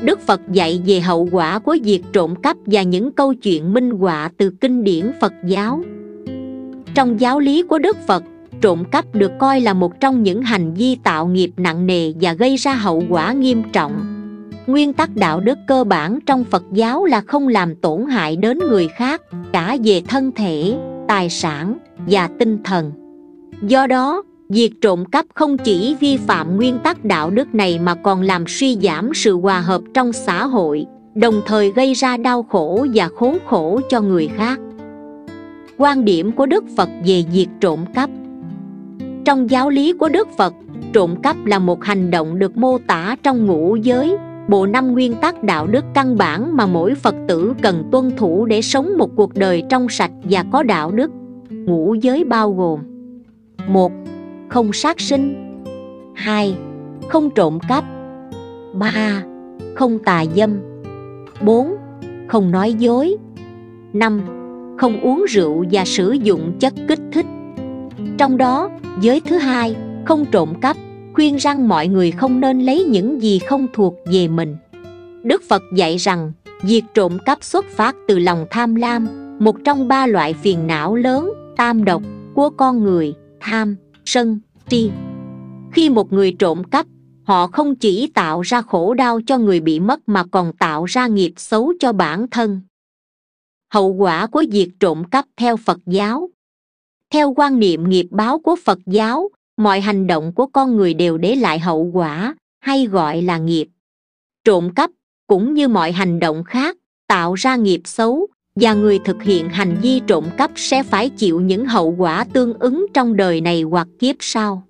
Đức Phật dạy về hậu quả của việc trộm cắp và những câu chuyện minh họa từ kinh điển Phật giáo. Trong giáo lý của Đức Phật, trộm cắp được coi là một trong những hành vi tạo nghiệp nặng nề và gây ra hậu quả nghiêm trọng. Nguyên tắc đạo đức cơ bản trong Phật giáo là không làm tổn hại đến người khác, cả về thân thể, tài sản và tinh thần. Do đó, việc trộm cắp không chỉ vi phạm nguyên tắc đạo đức này mà còn làm suy giảm sự hòa hợp trong xã hội, đồng thời gây ra đau khổ và khốn khổ cho người khác. Quan điểm của Đức Phật về việc trộm cắp. Trong giáo lý của Đức Phật, trộm cắp là một hành động được mô tả trong ngũ giới, bộ 5 nguyên tắc đạo đức căn bản mà mỗi Phật tử cần tuân thủ để sống một cuộc đời trong sạch và có đạo đức. Ngũ giới bao gồm: 1. Không sát sinh. 2. Không trộm cắp. 3. Không tà dâm. 4. Không nói dối. 5. Không uống rượu và sử dụng chất kích thích. Trong đó, giới thứ hai, không trộm cắp, khuyên rằng mọi người không nên lấy những gì không thuộc về mình. Đức Phật dạy rằng, việc trộm cắp xuất phát từ lòng tham lam, một trong 3 loại phiền não lớn, tam độc, của con người: tham, sân, si. Khi một người trộm cắp, họ không chỉ tạo ra khổ đau cho người bị mất mà còn tạo ra nghiệp xấu cho bản thân. Hậu quả của việc trộm cắp theo Phật giáo. Theo quan niệm nghiệp báo của Phật giáo, mọi hành động của con người đều để lại hậu quả, hay gọi là nghiệp. Trộm cắp, cũng như mọi hành động khác, tạo ra nghiệp xấu, và người thực hiện hành vi trộm cắp sẽ phải chịu những hậu quả tương ứng trong đời này hoặc kiếp sau.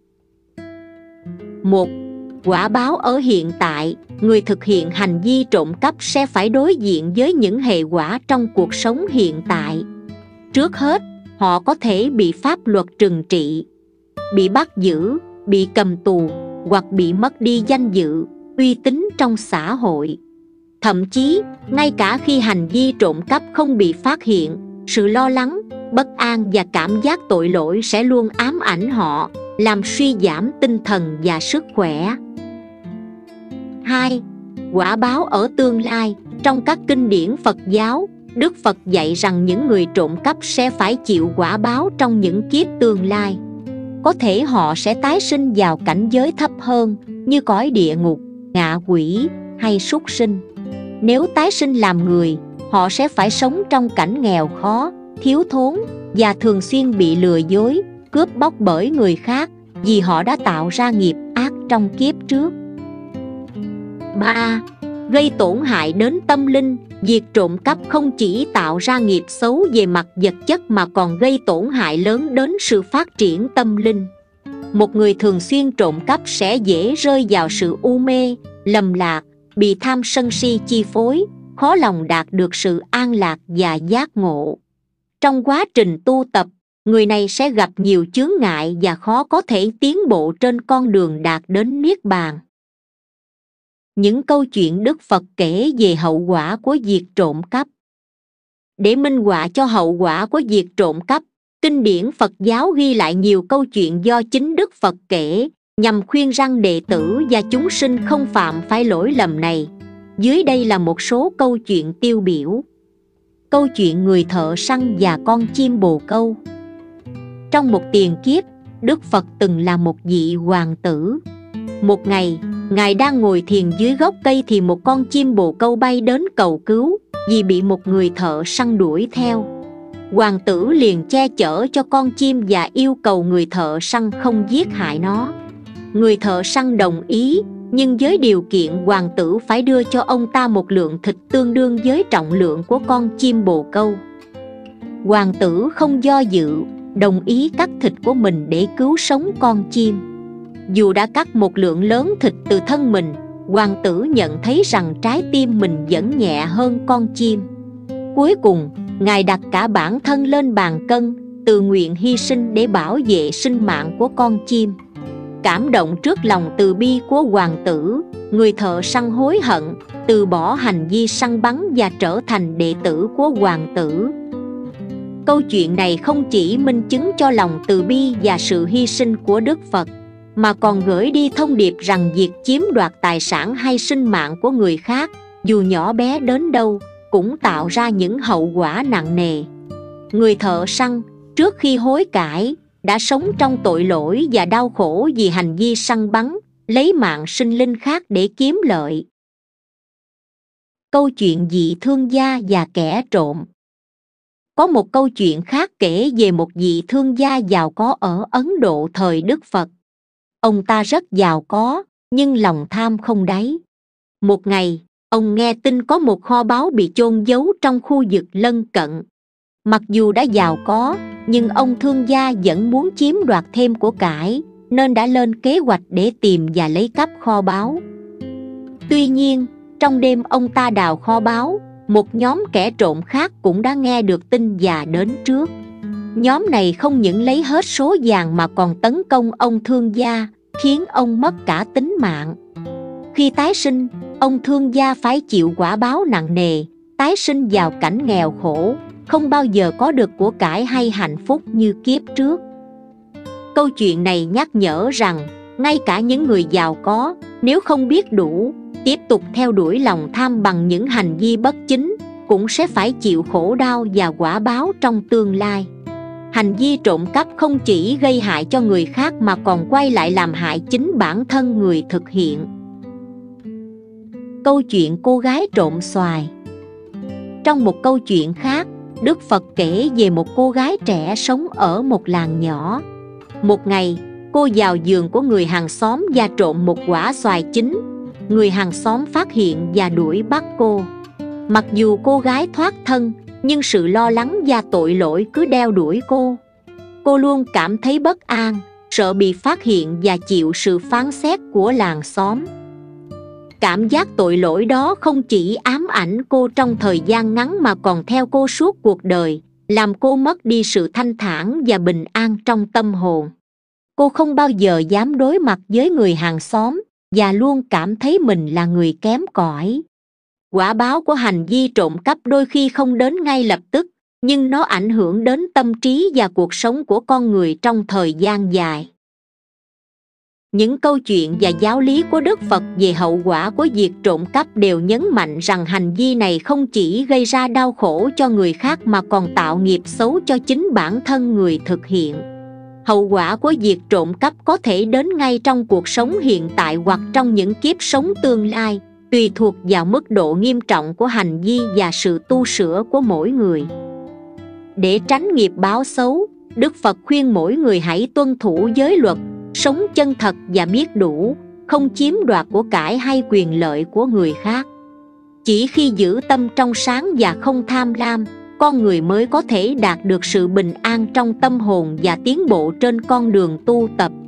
1. Quả báo ở hiện tại, người thực hiện hành vi trộm cắp sẽ phải đối diện với những hệ quả trong cuộc sống hiện tại. Trước hết, họ có thể bị pháp luật trừng trị, bị bắt giữ, bị cầm tù, hoặc bị mất đi danh dự, uy tín trong xã hội. Thậm chí, ngay cả khi hành vi trộm cắp không bị phát hiện, sự lo lắng, bất an và cảm giác tội lỗi sẽ luôn ám ảnh họ, làm suy giảm tinh thần và sức khỏe. 2. Quả báo ở tương lai. Trong các kinh điển Phật giáo, Đức Phật dạy rằng những người trộm cắp sẽ phải chịu quả báo trong những kiếp tương lai. Có thể họ sẽ tái sinh vào cảnh giới thấp hơn, như cõi địa ngục, ngạ quỷ hay súc sinh. Nếu tái sinh làm người, họ sẽ phải sống trong cảnh nghèo khó, thiếu thốn và thường xuyên bị lừa dối, cướp bóc bởi người khác vì họ đã tạo ra nghiệp ác trong kiếp trước. 3. Gây tổn hại đến tâm linh. Việc trộm cắp không chỉ tạo ra nghiệp xấu về mặt vật chất mà còn gây tổn hại lớn đến sự phát triển tâm linh. Một người thường xuyên trộm cắp sẽ dễ rơi vào sự u mê, lầm lạc, bị tham sân si chi phối, khó lòng đạt được sự an lạc và giác ngộ. Trong quá trình tu tập, người này sẽ gặp nhiều chướng ngại và khó có thể tiến bộ trên con đường đạt đến Niết Bàn. Những câu chuyện Đức Phật kể về hậu quả của việc trộm cắp. Để minh họa cho hậu quả của việc trộm cắp, kinh điển Phật giáo ghi lại nhiều câu chuyện do chính Đức Phật kể, nhằm khuyên răn đệ tử và chúng sinh không phạm phải lỗi lầm này. Dưới đây là một số câu chuyện tiêu biểu. Câu chuyện người thợ săn và con chim bồ câu. Trong một tiền kiếp, Đức Phật từng là một vị hoàng tử. Một ngày, Ngài đang ngồi thiền dưới gốc cây thì một con chim bồ câu bay đến cầu cứu vì bị một người thợ săn đuổi theo. Hoàng tử liền che chở cho con chim và yêu cầu người thợ săn không giết hại nó. Người thợ săn đồng ý, nhưng với điều kiện hoàng tử phải đưa cho ông ta một lượng thịt tương đương với trọng lượng của con chim bồ câu. Hoàng tử không do dự, đồng ý cắt thịt của mình để cứu sống con chim. Dù đã cắt một lượng lớn thịt từ thân mình, hoàng tử nhận thấy rằng trái tim mình vẫn nhẹ hơn con chim. Cuối cùng, Ngài đặt cả bản thân lên bàn cân, tự nguyện hy sinh để bảo vệ sinh mạng của con chim. Cảm động trước lòng từ bi của hoàng tử, người thợ săn hối hận, từ bỏ hành vi săn bắn và trở thành đệ tử của hoàng tử. Câu chuyện này không chỉ minh chứng cho lòng từ bi và sự hy sinh của Đức Phật, mà còn gửi đi thông điệp rằng việc chiếm đoạt tài sản hay sinh mạng của người khác dù nhỏ bé đến đâu cũng tạo ra những hậu quả nặng nề. Người thợ săn trước khi hối cải đã sống trong tội lỗi và đau khổ vì hành vi săn bắn, lấy mạng sinh linh khác để kiếm lợi. Câu chuyện vị thương gia và kẻ trộm. Có một câu chuyện khác kể về một vị thương gia giàu có ở Ấn Độ thời Đức Phật. Ông ta rất giàu có, nhưng lòng tham không đáy. Một ngày, ông nghe tin có một kho báu bị chôn giấu trong khu vực lân cận. Mặc dù đã giàu có, nhưng ông thương gia vẫn muốn chiếm đoạt thêm của cải, nên đã lên kế hoạch để tìm và lấy cắp kho báu. Tuy nhiên, trong đêm ông ta đào kho báu, một nhóm kẻ trộm khác cũng đã nghe được tin và đến trước. Nhóm này không những lấy hết số vàng mà còn tấn công ông thương gia, khiến ông mất cả tính mạng. Khi tái sinh, ông thương gia phải chịu quả báo nặng nề, tái sinh vào cảnh nghèo khổ, không bao giờ có được của cải hay hạnh phúc như kiếp trước. Câu chuyện này nhắc nhở rằng, ngay cả những người giàu có, nếu không biết đủ, tiếp tục theo đuổi lòng tham bằng những hành vi bất chính, cũng sẽ phải chịu khổ đau và quả báo trong tương lai. Hành vi trộm cắp không chỉ gây hại cho người khác mà còn quay lại làm hại chính bản thân người thực hiện. Câu chuyện cô gái trộm xoài. Trong một câu chuyện khác, Đức Phật kể về một cô gái trẻ sống ở một làng nhỏ. Một ngày, cô vào vườn của người hàng xóm và trộm một quả xoài chín. Người hàng xóm phát hiện và đuổi bắt cô. Mặc dù cô gái thoát thân, nhưng sự lo lắng và tội lỗi cứ đeo đuổi cô. Cô luôn cảm thấy bất an, sợ bị phát hiện và chịu sự phán xét của làng xóm. Cảm giác tội lỗi đó không chỉ ám ảnh cô trong thời gian ngắn mà còn theo cô suốt cuộc đời, làm cô mất đi sự thanh thản và bình an trong tâm hồn. Cô không bao giờ dám đối mặt với người hàng xóm và luôn cảm thấy mình là người kém cỏi. Quả báo của hành vi trộm cắp đôi khi không đến ngay lập tức, nhưng nó ảnh hưởng đến tâm trí và cuộc sống của con người trong thời gian dài. Những câu chuyện và giáo lý của Đức Phật về hậu quả của việc trộm cắp đều nhấn mạnh rằng hành vi này không chỉ gây ra đau khổ cho người khác mà còn tạo nghiệp xấu cho chính bản thân người thực hiện. Hậu quả của việc trộm cắp có thể đến ngay trong cuộc sống hiện tại hoặc trong những kiếp sống tương lai, tùy thuộc vào mức độ nghiêm trọng của hành vi và sự tu sửa của mỗi người. Để tránh nghiệp báo xấu, Đức Phật khuyên mỗi người hãy tuân thủ giới luật, sống chân thật và biết đủ, không chiếm đoạt của cải hay quyền lợi của người khác. Chỉ khi giữ tâm trong sáng và không tham lam, con người mới có thể đạt được sự bình an trong tâm hồn và tiến bộ trên con đường tu tập.